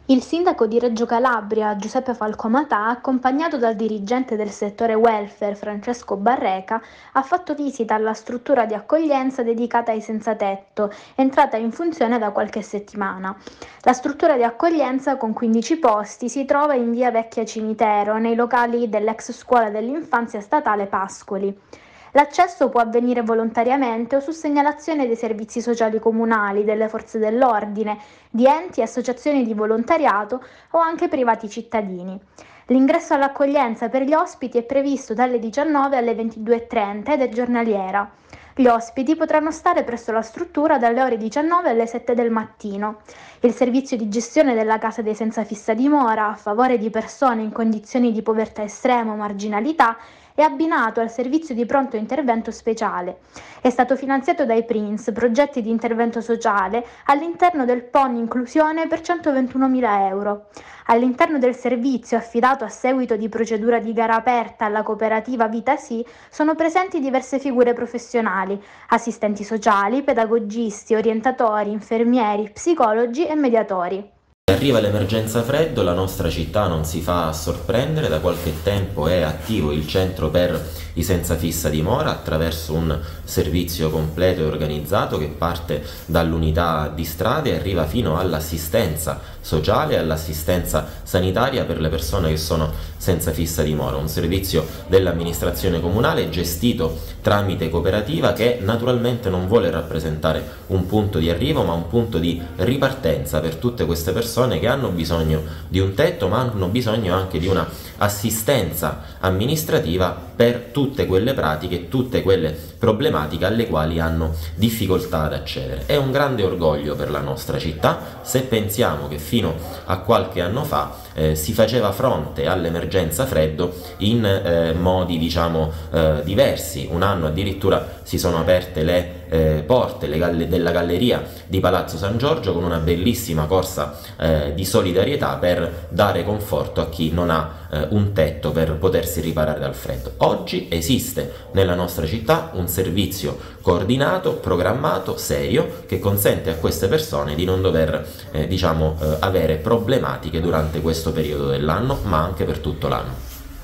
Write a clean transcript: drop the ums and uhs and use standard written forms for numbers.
Il sindaco di Reggio Calabria, Giuseppe Falcomatà, accompagnato dal dirigente del settore welfare Francesco Barreca, ha fatto visita alla struttura di accoglienza dedicata ai senza tetto, entrata in funzione da qualche settimana. La struttura di accoglienza con 15 posti si trova in via Vecchia Cimitero, nei locali dell'ex scuola dell'infanzia statale Pascoli. L'accesso può avvenire volontariamente o su segnalazione dei servizi sociali comunali, delle forze dell'ordine, di enti e associazioni di volontariato o anche privati cittadini. L'ingresso all'accoglienza per gli ospiti è previsto dalle 19 alle 22:30 ed è giornaliera. Gli ospiti potranno stare presso la struttura dalle ore 19 alle 7 del mattino. Il servizio di gestione della casa dei senza fissa dimora a favore di persone in condizioni di povertà estrema o marginalità è abbinato al servizio di pronto intervento speciale. È stato finanziato dai PRINS, progetti di intervento sociale, all'interno del PON Inclusione per 121.000 euro. All'interno del servizio, affidato a seguito di procedura di gara aperta alla cooperativa Vita Sì, sono presenti diverse figure professionali, assistenti sociali, pedagogisti, orientatori, infermieri, psicologi e mediatori. Arriva l'emergenza freddo, la nostra città non si fa sorprendere, da qualche tempo è attivo il centro per i senza fissa dimora attraverso un servizio completo e organizzato che parte dall'unità di strade e arriva fino all'assistenza sociale e all'assistenza sanitaria per le persone che sono senza fissa dimora, un servizio dell'amministrazione comunale gestito tramite cooperativa che naturalmente non vuole rappresentare un punto di arrivo ma un punto di ripartenza per tutte queste persone che hanno bisogno di un tetto ma hanno bisogno anche di una assistenza amministrativa per tutte quelle pratiche, tutte quelle problematiche alle quali hanno difficoltà ad accedere. È un grande orgoglio per la nostra città se pensiamo che fino a qualche anno fa si faceva fronte all'emergenza freddo in modi diversi. Un anno addirittura si sono aperte le porte della galleria di Palazzo San Giorgio con una bellissima corsa di solidarietà per dare conforto a chi non ha un tetto per potersi riparare dal freddo. Oggi esiste nella nostra città un servizio coordinato, programmato, serio, che consente a queste persone di non dover avere problematiche durante questo periodo dell'anno, ma anche per tutto l'anno.